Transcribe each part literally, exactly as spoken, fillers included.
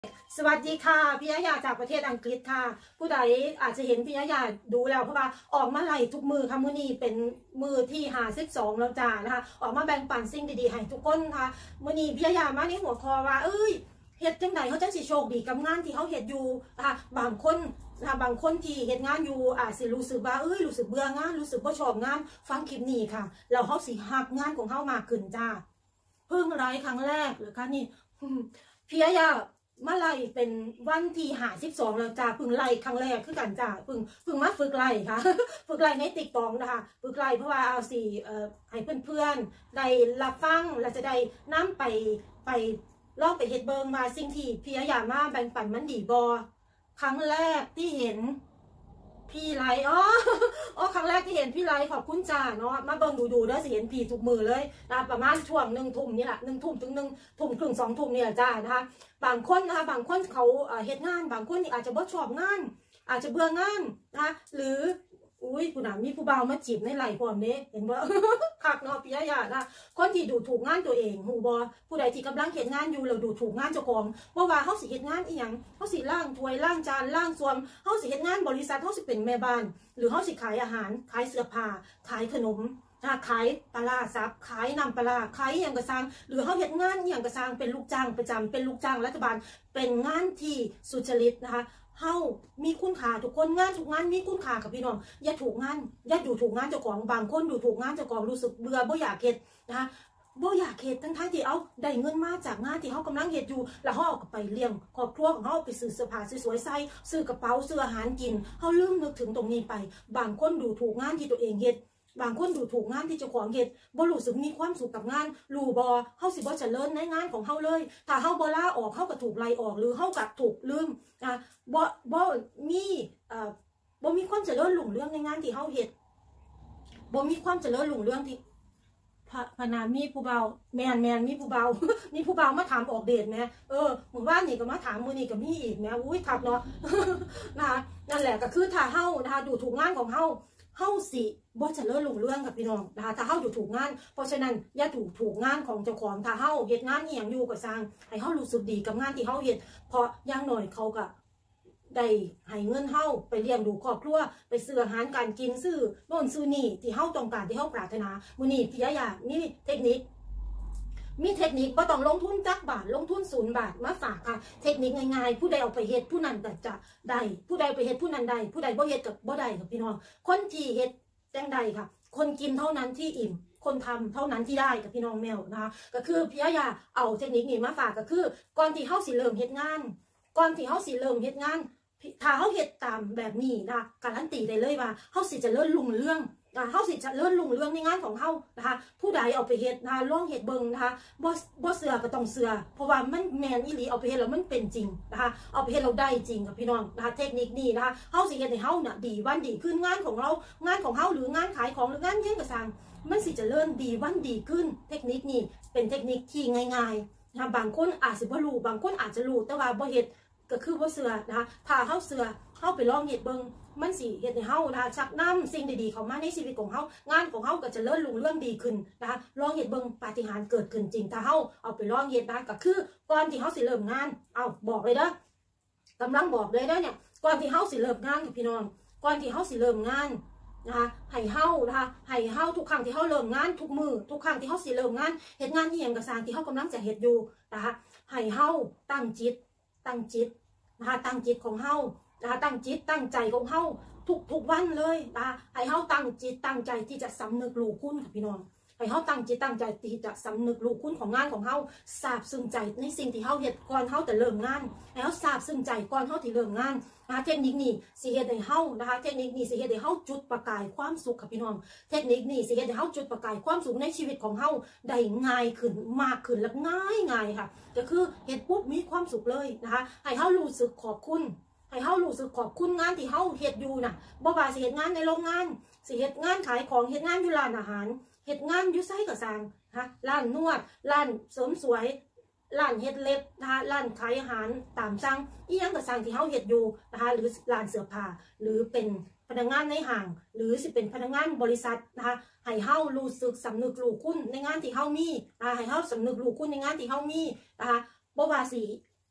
สวัสดีค่ะพี่ยะยาจากประเทศอังกฤษค่ะผู้ใดอาจจะเห็นพี่ยะยาดูแล้วเพราะว่าออกมาไล่ทุกมือค่ะมื้อนี้เป็นมือที่หาสิบสองแล้วจ้านะคะออกมาแบ่งปันสิ่งดีๆให้ทุกคนค่ะมื้อนี้พี่ยะยามาในหัวข้อว่าเอ้ยเฮ็ดจังไดเขาจะสิโชคดีกับงานที่เขาเฮ็ดอยู่นะคะบางคนนะคะบางคนที่เฮ็ดงานอยู่อาจสิรู้สึกว่าเอ้ยรู้สึกเบื่องานรู้สึกบ่ชอบงานฟังคลิปนี้ค่ะแล้วเขาสิฮักงานของเขามากขึ้นจ้าเพิ่งไลฟ์ครั้งแรกหรือคะนี่พี่ยะยามาไล่เป็นวันที่หาสิบสองแล้วจ้าพึ่งไล่ครั้งแรกคือกันจ้าพึ่งพึ่งมาฝึกไล่ค่ะฝึกไล่ในติ๊กต็อกนะคะฝึกไล่เพราะว่าเอาสี่เอ่อให้เพื่อนๆได้รับฟังและจะได้นำไปไปลองไปเฮ็ดเบิงมาสิ่งที่พี่ยามาแบ่งปันมันดีบอครั้งแรกที่เห็นพี่ไลฟ์อ๋ออ๋อครั้งแรกที่เห็นพี่ไลฟ์ขอบคุณจ้าเนาะมาเบิ่งดูดูแล้วสิเห็นพี่ทุกมือเลยนะประมาณช่วงหนึ่งทุ่มนี่แหละหนึ่งทุ่มถึงหนึ่งทุ่มครึ่งสองทุ่มนี่แหละจ้านะคะบางคนนะคะบางคนเขาเฮ็ดงานบางคนอาจจะบ่ชอบงานอาจจะเบื่องานนะคะหรืออุ้ยผู้หนามีผู้บ่าวมาจีบในไหล่พร้อมนี้เห็นบ่คักเนาะพี่ยานะคนที่ดูถูกงานตัวเองหูบ่ผู้ใดที่กำลังเฮ็ดงานอยู่แล้วดูถูกงานเจ้าของว่าว่าเฮาสิเฮ็ดงานอีหยังเฮาสิล้างถ้วยล้างจานล้างส้วมเฮาสิเฮ็ดงานบริษัทเฮาสิเป็นแม่บ้านหรือเฮาสิขายอาหารขายเสื้อผ้าขายขนมขายปลาซับขายน้ำปลาขายอย่างกระซังหรือเขาเฮ็ดงานอย่างกระซังเป็นลูกจ้างประจำเป็นลูกจ้างรัฐบาลเป็นงานที่สุจริตนะคะเฮามีคุณค่าทุกคนงานทุกงานมีคุณค่ากับพี่น้องอย่าถูกงานอย่าดูถูกงานเจ้าของบางคนดูถูกงานเจ้าของรู้สึกเบื่อบ่อยากเฮ็ดนะคะบ่อยากเฮ็ดทั้งท้ายที่เอาได้เงินมาจากงานที่เขากำลังเฮ็ดอยู่แล้วเขาเอาไปเลี้ยงครอบครัวของเขาไปซื้อเสื้อผ้าสวยๆใส่ซื้อกระเป๋าซื้ออาหารกินเขาลืมนึกถึงตรงนี้ไปบางคนดูถูกงานที่ตัวเองเฮ็ดบางคนดูถูกงานที่เจ้าของเฮ็ดบ่รู้สึกมีความสุขกับงานรู้บ่เฮาสิบ่เจริญในงานของเฮาเลยถ้าเฮาบ่ลาออกเฮาก็ถูกไล่ออกหรือเฮาก็ถูกลืมอ่ะบ่บ่มีเอ่อบ่มีความเจริญรุ่งเรืองในงานที่เฮาเฮ็ดบ่มีความเจริญรุ่งเรืองที่พนามีผู้เบาแมนแมนมีผู้เบามีผู้เบามาถามออกเดทไหมเออหมู่บ้านนี่ก็มาถามมือนี่ก็มีอีกนะอุ้ยทับเนาะนะคะนั่นแหละก็คือถ้าเฮานะคะดูถูกงานของเฮาเฮาสิบ่เจริญรุ่งเรืองกับพี่น้องนะคะถ้าเฮาอยู่ถูกงานเพราะฉะนั้นอย่าถูกถูกงานของเจ้าของถ้าเฮาเฮ็ดงานอีหยังอยู่ก็สร้างให้เฮารู้สึกดีกับงานที่เฮาเฮ็ดเพราะอย่างน้อยเขาก็ได้ให้เงินเฮาไปเลี้ยงดูครอบครัวไปซื้ออาหารการกินซื้อโน่นซื้อนี่ที่เฮาต้องการที่เฮาปรารถนามื้อนี้พี่ยะมีเทคนิคมีเทคนิคบ่ต้องลงทุนจักบาทลงทุนศูนย์บาทมาฝากค่ะเทคนิคง่ายๆผู้ใดเอาไปเฮ็ดผู้นั้นก็จะได้ผู้ใดไปเฮ็ดผู้นั้นได้ผู้ใดบ่เฮ็ดก็บ่ได้ค่ะพี่น้องคนที่เฮ็ดจังใดค่ะคนกินเท่านั้นที่อิ่มคนทำเท่านั้นที่ได้กับพี่น้องแมวนะคะก็คือพี่ยะเอาเทคนิคนี้มาฝากก็คือก่อนที่เฮาสิเริ่มเฮ็ดงานก่อนที่เฮาสิเริ่มเฮ็ดงานถ้าเขาเฮ็ดตามแบบนี้นะการันตีได้เลยว่าเขาสิจะเลื่อนลุงเรื่องนะเขาสิจะเลื่อนลุงเรื่องในงานของเขานะคะผู้ใดเอาไปเฮ็ดนะลองเฮ็ดเบิ่งนะคะบ่บ่เสือก็ต้องเสือเพราะว่ามันแมนอีหลีเอาไปเฮ็ดแล้วมันเป็นจริงนะคะเอาไปเฮ็ดเราได้จริงกับพี่น้องนะคะเทคนิคนี้นะคะเขาสิเฮ็ดให้เฮาน่ะดีวันดีขึ้นงานของเรางานของเฮาหรืองานขายของหรืองานยังกระซังมันสิจะเลื่อนดีวันดีขึ้นเทคนิคนี้เป็นเทคนิคที่ง่ายๆนะคะบางคนอาจสิบ่รู้บางคนอาจจะรู้แต่ว่าบ่เฮ็ดก็คือว่าเสือนะคะถ้าเฮาเสือเฮาไปลองเฮ็ดเบิ่งมันสิเฮ็ดให้เฮานะคะชักนำสิ่งดีๆเข้ามาในชีวิตของเฮางานของเฮาก็จะเลื่อนลุงเรื่องดีขึ้นนะคะลองเฮ็ดเบิ่งปาฏิหาริย์เกิดขึ้นจริงถ้าเฮาเอาไปลองเฮ็ดนะก็คือก่อนที่เฮาสิเริ่มงานเอาบอกเลยเด้อกำลังบอกเลยเด้อเนี่ยก่อนที่เฮาสิเริ่มงานกับพี่น้องก่อนที่เฮาสิเริ่มงานนะคะให้เฮานะคะให้เฮาทุกครั้งที่เฮาเริ่มงานทุกมื้อทุกครั้งที่เฮาสิเริ่มงานเฮ็ดงานอีหยังก็ตามที่เฮากำลังจะเฮ็ดอยู่นะคะให้เฮาตั้งจิตตั้งจิตนะคะตั้งจิตของเฮานะคะตั้งจิตตั้งใจของเฮาทุกทุกวันเลยนะคะให้เฮาตั้งจิตตั้งใจที่จะสำนึกรู้คุณค่ะพี่น้องให้เฮาตั้งจิตตั้งใจที่จะสำนึกรู้คุณของงานของเฮาซาบซึ้งใจในสิ่งที่เฮาเฮ็ดก่อนเฮาแต่เริ่มงานให้เฮาซาบซึ้งใจก่อนเฮาที่เริ่มงานนะคะเทคนิคนี้สิเฮ็ดให้เฮานะคะเทคนิคนี้สิเฮ็ดให้เฮาจุดประกายความสุขค่ะพี่น้องเทคนิคนี้สิเฮ็ดให้เฮาจุดประกายความสุขในชีวิตของเฮาได้ง่ายขึ้นมากขึ้นและง่ายง่ายค่ะก็คือเฮ็ดปุ๊บมีความสุขเลยนะคะให้เฮารู้สึกขอบคุณให้เฮารู้สึกขอบคุณงานที่เฮาเฮ็ดอยู่น่ะบ่ว่าสิเฮ็ดงานในโรงงานสิเฮ็ดงานขายของเฮ็ดงานอยู่ร้านอาหารเฮ็ดงานอยู่ไสก็สร้างฮะร้านนวดร้านเสริมสวยร้านเฮ็ดเล็บนะคะร้านขายอาหารตามสั่งอีหยังก็สั่งที่เฮาเฮ็ดอยู่นะคะหรือร้านเสื้อผ้าหรือเป็นพนักงานในห้างหรือสิเป็นพนักงานบริษัทนะคะให้เฮารู้สึกสำนึกรู้คุณในงานที่เฮามีนะคะให้เฮาสำนึกรู้คุณในงานที่เฮามีนะคะบ่ว่าสิ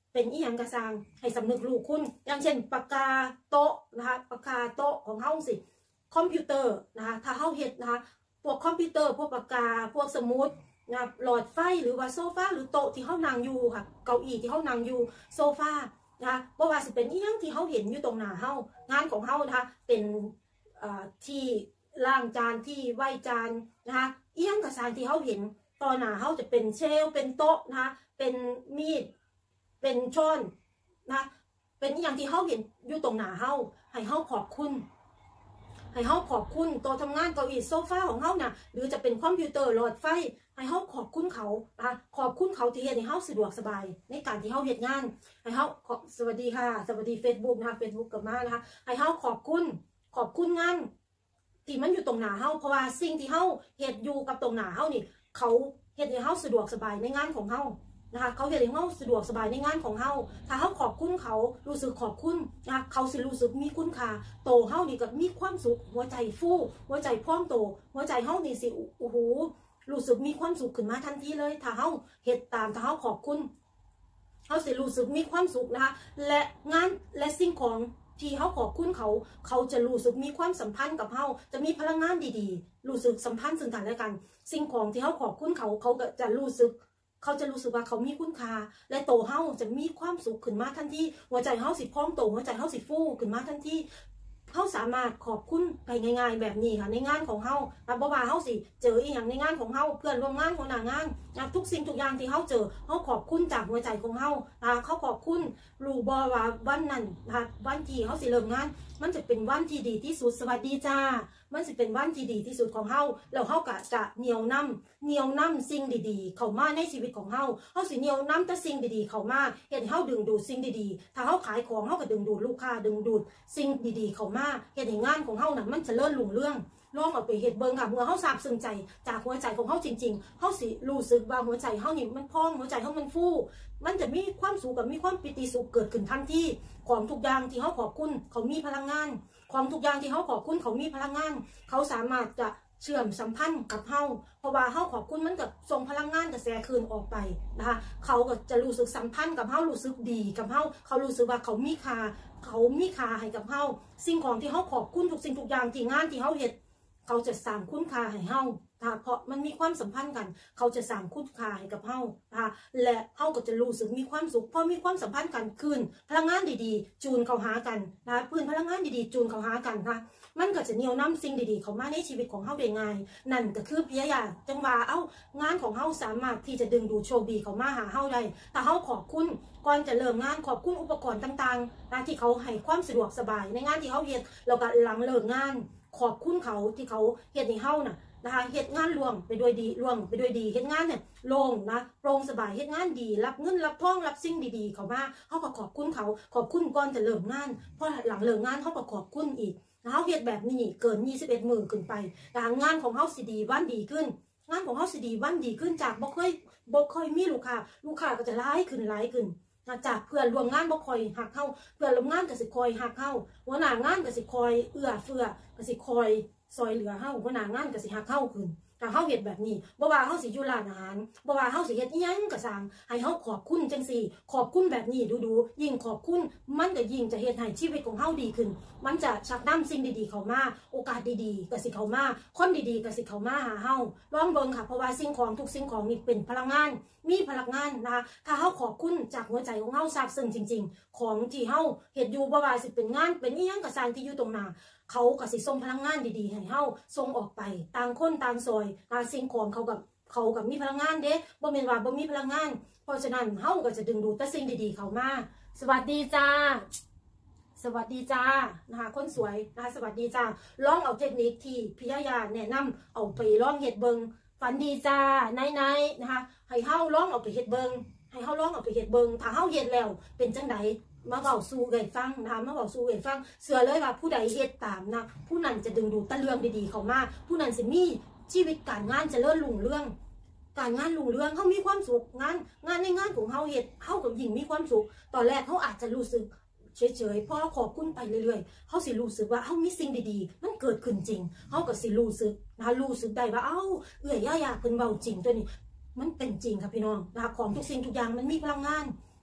เป็นอีหยังกระซังให้สำนึกรู้คุณอย่างเช่นปากกาโต๊ะนะคะปากกาโต๊ะของเฮาสิคอมพิวเตอร์นะคะถ้าเฮาเฮ็ดนะคะพวกคอมพิวเตอร์พวกปากกาพวกสมุดนะหลอดไฟหรือว่าโซฟาหรือโต๊ะที่เฮานั่งอยู่ค่ะเก้าอี้ที่เฮานั่งอยู่โซฟานะคะบ่ว่าสิเป็นอีหยังที่เฮาเห็นอยู่ตรงหน้าเฮางานของเฮานะคะเป็นที่ล้างจานที่ไหว้จานนะคะอีหยังกระซังที่เฮาเห็นตอนหน้าเฮาจะเป็นเชลเป็นโต๊ะนะคะเป็นมีดเป็นช้อนนะเป็นอย่างที่เฮาเห็นอยู่ตรงหน้าเฮาให้เฮาขอบคุณให้เฮาขอบคุณตัวทำงานเก้าอี้โซฟาของเฮาน่ะหรือจะเป็นคอมพิวเตอร์หลอดไฟให้เฮาขอบคุณเขานะคะขอบคุณเขาที่เฮ็ดให้เฮาสะดวกสบายในการที่เฮาเฮ็ดงานให้เฮาสวัสดีค่ะสวัสดี Facebook นะคะ Facebook กับมานะคะให้เฮาขอบคุณขอบคุณงานที่มันอยู่ตรงหน้าเฮาเพราะว่าสิ่งที่เฮาเฮ็ดอยู่กับตรงหน้าเฮานี่เขาเฮ็ดให้เฮาสะดวกสบายในงานของเฮานะคะเขาเฮ็ดให้เฮาสะดวกสบายในงานของเฮาถ้าเฮาขอบคุณเขารู้สึกขอบคุณนะคะเขาสิรู้สึกมีคุณค่าโตเฮานี่ก็มีความสุขหัวใจฟูหัวใจพร้อมโตหัวใจเฮานี่สิโอ้โหรู้สึกมีความสุขขึ้นมาทันทีเลยถ้าเฮาเฮ็ดตามถ้าเฮาขอบคุณเฮาสิรู้สึกมีความสุขนะคะและงานและสิ่งของที่เขาขอบคุณเขาเขาจะรู้สึกมีความสัมพันธ์กับเขาจะมีพลังงานดีๆรู้สึกสัมพันธ์ซึ่งกันและกันสิ่งของที่เขาขอบคุณเขาเขาก็จะรู้สึกเขาจะรู้สึกว่าเขามีคุณค่าและโตเฮาจะมีความสุขขึ้นมาทันทีหัวใจเฮาสิพร้อมโตหัวใจเฮาสิฟูขึ้นมาทันทีเขาสามารถขอบคุณไปง่ายๆแบบนี้ค่ะในงานของเฮาบ่ว่าเฮาสิเจออีหยังในงานของเฮาเพื่อนร่วมงานหัวหน้างานทุกสิ่งทุกอย่างที่เฮาเจอเฮาขอบคุณจากหัวใจของเฮาเขาขอบคุณรู้บ่ว่าวันนั้นนะคะวันที่เฮาสิเริ่มงานมันจะเป็นวันที่ดีที่สุดสวัสดีจ้ามันจะเป็นวันที่ดีที่สุดของเฮาแล้วเฮาก็จะเหนียวนำเหนียวนำสิ่งดีๆเข้ามาในชีวิตของเฮาเฮาสิเหนียวนำแต่สิ่งดีๆเข้ามาเฮ็ดให้เฮาดึงดูดสิ่งดีๆถ้าเฮาขายของเฮาก็ดึงดูดลูกค้าดึงดูดสิ่งดีๆเข้ามาเฮ็ดให้งานของเฮาน่ะมันเจริญรุ่งเรืองลองเอาไปเฮ็ดเบิ่งค่ะเมื่อเฮาซาบซึ้งใจจากหัวใจของเฮาจริงๆเฮาสิรู้สึกว่าหัวใจเฮานี่มันพองหัวใจเฮามันฟูมันจะมีความสุขกับมีความปิติสุขเกิดขึ้นทันทีของทุกอย่างที่เฮาขอบคุณเขามีพลังงานของทุกอย่างที่เฮาขอบคุณเขามีพลังงานเขาสามารถจะเชื่อมสัมพันธ์กับเฮาเพราะว่าเฮาขอบคุณมันก็ส่งพลังงานกระแสคืนออกไปนะคะเขาก็จะรู้สึกสัมพันธ์กับเฮารู้สึกดีกับเฮาเขารู้สึกว่าเขามีค่าเขามีค่าให้กับเฮาสิ่งของที่เฮาขอบคุณทุกสิ่งทุกอย่างที่งานที่เฮาเฮ็ดเขาจะสร้างคุณค่าให้เฮาค่ะเพราะมันมีความสัมพันธ์กันเขาจะสร้างคุณค่าให้กับเฮาค่ะและเฮาก็จะรู้สึกมีความสุขพอมีความสัมพันธ์กันขึ้นพลังงานดีๆจูนเข้าหากันนะพื้นพลังงานดีๆจูนเข้าหากันค่ะมันก็จะเหนี่ยวนำสิ่งดีๆเข้ามาในชีวิตของเฮาได้ง่ายนั่นก็คือพิยายาจังว่าเอ้างานของเฮาสามารถที่จะดึงดูดโชคดีเข้ามาหาเฮาได้ถ้าเฮาขอบคุณก่อนจะเริ่มงานขอบคุณอุปกรณ์ต่างๆนะที่เขาให้ความสะดวกสบายในงานที่เฮาเฮ็ดแล้วก็หลังเลิกงานขอบคุณเขาที่เขาเฮ็ดให้เฮาน่ะนะคะเฮ็ดงานล่วงไปด้วยดีล่วงไปด้วยดีเฮ็ดงานเนี่ยโล่งนะโปร่งสบายเฮ็ดงานดีรับเงินรับทองรับสิ่งดีๆเข้ามาเฮาก็ขอบคุณเขาขอบคุณก่อนจะเริ่มงานพอหลังเลิกงานเฮาก็ขอบคุณอีกเฮาเฮ็ดแบบนี้เกินยี่สิบเอ็ดมื้อขึ้นไปงานของเฮาสิดีวันดีขึ้นงานของเฮาสิดีวันดีขึ้นจากบ่เคยบ่ค่อยมีลูกค้าลูกค้าก็จะหลายขึ้นหลายขึ้นจากเพื่อนร่วมงานบ่ค่อยหักเฮาเพื่อนร่วมงานก็สิคอยหักเฮาหัวหน้างานก็สิคอยเอื้อเฟื้อก็สิคอยซอยเหลือเฮาหัวหน้างานก็สิหักเฮาขึ้นถ้าเฮาเฮ็ดแบบนี้บ่ว่าเฮาสิอยู่ร้านอาหารบ่ว่าเฮาสิเฮ็ดอีหยังก็สร้างให้เฮาขอบคุณจังซี่ขอบคุณแบบนี้ดูๆยิ่งขอบคุณมันก็ยิ่งจะเฮ็ดให้ชีวิตของเฮาดีขึ้นมันจะชักนำสิ่งดีๆเข้ามาโอกาสดีๆก็สิเข้ามาคนดีๆก็สิเข้ามาหาเฮาลองเบิ่งค่ะเพราะว่าสิ่งของทุกสิ่งของนี่เป็นพลังงานมีพลังงานนะคะถ้าเฮาขอบคุณจากหัวใจของเฮาซาบซึ้งจริงๆของที่เฮาเฮ็ดอยู่บ่ว่าสิเป็นงานเป็นอีหยังก็สร้างที่อยู่ตรงหน้าเขาก็สิส่งพลังงานดีๆให้เฮาส่งออกไปต่างคนต่างซอยสิ่งของเขากับเขากับมีพลังงานเด้บ่แม่นว่าบ่มีพลังงานเพราะฉะนั้นเฮาก็จะดึงดูดแต่สิ่งดีๆเข้ามาสวัสดีจ้าสวัสดีจ้านะคะคนสวยนะคะสวัสดีจ้าลองเอาเทคนิคที่พิยายาแนะนำเอาไปลองเฮ็ดเบิ่งฝันดีจ้าไนๆนะคะให้เฮาลองเอาไปเฮ็ดเบิ่งให้เฮาลองเอาไปเฮ็ดเบิ่งถ้าเฮาเฮ็ดแล้วเป็นจังไดมาเบาสู้เอ่ยฟังนะคะมาเบาสู้เอ่ยฟังเสือเลยว่าผู้ใดเฮ็ดตามนะผู้นั้นจะดึงดูดตะเรื่องดีๆเข้ามาผู้นั้นสิมีชีวิตการงานเจริญรุ่งเรืองการงานรุ่งเรืองเขามีความสุขงานงานในงานของเขาเฮ็ดเขากับยิ่งมีความสุขตอนแรกเขาอาจจะรู้สึกเฉยๆพอขอบคุณไปเรื่อยๆเขาสิรู้สึกว่าเขามีสิ่งดีๆมันเกิดขึ้นจริงเขาก็สิรู้สึกนะคะรู้สึกได้ว่าเอ้าเอื้อยย่าๆเพิ่นเว้าจริงตัวนี้มันเป็นจริงค่ะพี่น้องนะคะของทุกสิ่งทุกอย่างมันมีพลังงาน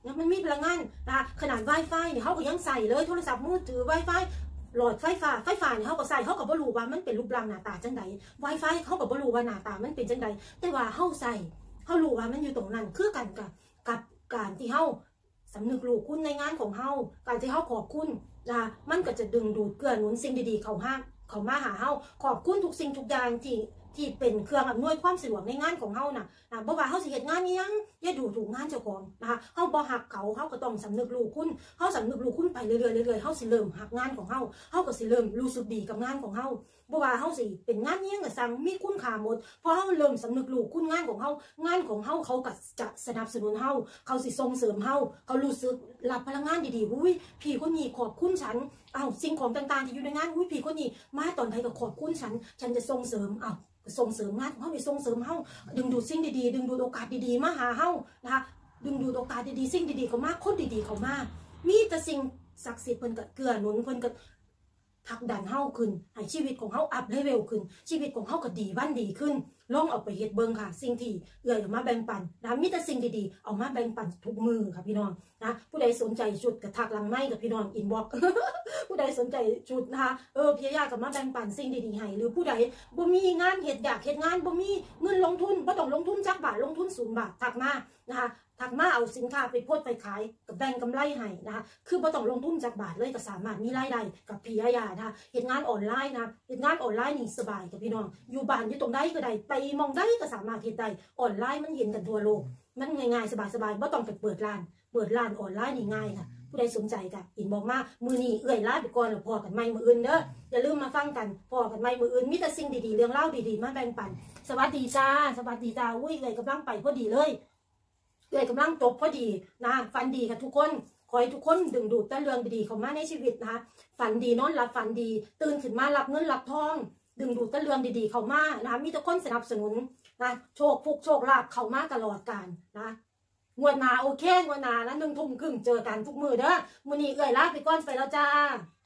นะมันมีพลังงานนะคะขนาด Wi-Fi เนี่ยเขาก็ยังใส่เลยโทรศัพท์มือถือ Wi-Fi หลอดไฟฟ้าไฟฟ้าเนี่ยเขาก็ใส่เขาก็บ่รู้ว่ามันเป็นรูปร่างหน้าตาจังใด Wi-Fi เขาก็บ่รู้ว่าหน้าตามันเป็นจังใดแต่ว่าเขาใส่เขารู้ว่ามันอยู่ตรงนั้นคือกันกับกับการที่เขาสำนึกรู้คุณในงานของเขาการที่เขาขอบคุณนะมันก็จะดึงดูดเกื้อหนุนสิ่งดีๆเข้าหาเขามาหาเขาขอบคุณทุกสิ่งทุกอย่างที่ที่เป็นเครื่องอำนวยความสะดวกในงานของเขาน่ะนะบ่ว่าเขาสิเฮ็ดงานนี้ยังอย่าดูถูกงานเจ้าของนะคะเขาบ่หักเขาเขาก็ต้องสำนึกรู้คุณเขาสำนึกรู้คุณไปเรื่อยๆเรื่อยๆเขาสิเริ่มหักงานของเขาเขาก็สิเริ่มรู้สึกดีกับงานของเขาบ่ว่าเขาสิเป็นงานนี้ยังก็สั่งมีคุณค่าหมดพอเขาเริ่มสำนึกรู้คุณงานของเขางานของเขาเขาก็จะสนับสนุนเขาเขาสิส่งเสริมเขาเขารู้สึกรับพลังงานดีๆอุ้ยพี่คนนี้ขอบคุณฉันอ้าวสิ่งของต่างๆที่อยู่ในงานอุ้ยพี่คนนี้มาตอนไหนก็ขอบคุณฉันฉันจะส่งเสริมอ้าวส่งเสริมงานของเขาไปส่งเสริมเขาดึงดูดสิ่งดีๆดึงดูดโอกาสดีๆมาหาเขานะคะดึงดูดโอกาสดีๆสิ่งดีๆเขามาคนดีๆเขามามีแต่สิ่งศักดิ์สิทธิ์เพิ่นก็เกื้อหนุนเพิ่นก็ผลักดันเฮาขึ้นให้ชีวิตของเฮาอัพเลเวลขึ้นชีวิตของเฮาก็ดีวันดีขึ้นลองเอาไปเฮ็ดเบิ่งค่ะสิ่งที่เอื้อยเอามาแบ่งปันนะมีแต่สิ่งดีๆเอามาแบ่งปันทุกมือค่ะพี่น้องนะผู้ใดสนใจชุดกระทักหลังไม้กับพี่น้องอินบ็อกซ์ ผู้ใดสนใจชุดนะคะเออพี่ยากับมาแบ่งปันสิ่งดีๆให้หรือผู้ใดบ่มีงานเฮ็ดอยากเฮ็ดงานบ่มีเงินลงทุนบ่ต้องลงทุนจักบาทลงทุนศูนย์บาททักมานะคะทักมาเอาสินค้าไปโพสต์ไปขายกับแบ่งกำไรให้นะคะคือบ่ต้องลงทุนจักบาทเลยก็สามารถมีรายได้กับพี่ยานะคะเฮ็ดงานออนไลน์นะเฮ็ดงานออนไลน์นี่สบายกับพี่น้องอยู่บ้านอยู่ตรงใดก็ได้ไปมองใดก็สามารถเฮ็ดได้ออนไลน์มันเห็นกันทั่วโลกมันง่ายๆสบายๆบ่ต้องไปเปิดร้านเปิดร้านออนไลน์นี่ง่ายค่ะผู้ใดสนใจก็อินบอกมามือนี้เอื้อยลาไปก่อนแล้วพอกันใหม่มื้ออื่นเด้ออย่าลืมมาฟังกันพอกันใหม่มื้ออื่นมีแต่สิ่งดีๆเรื่องเล่าดีๆมาแบ่งปันสวัสดีจ้าสวัสดีจ้าอุ้ยเอื้อยกำลังไปพอดีเลยเอื้อยกำลังจบพอดีนะฝันดีค่ะทุกคนขอให้ทุกคนดึงดูดแต่เรื่องดีๆเข้ามาในชีวิตนะคะฝันดีนอนหลับฝันดีตื่นขึ้นมารับเงินรับทองดึงดูดแต่เรื่องดีๆเข้ามานะคะมีแต่คนสนับสนุนนะโชคฟุกโชคลาภเข้ามาตลอดกาลนะงวดหน้าโอเคงวดหน้าแล้วหนึ่งทุ่มครึ่งเจอกันทุกมือเด้อมื้อนี้เอื้อยลาไปก่อนไปแล้วจ้า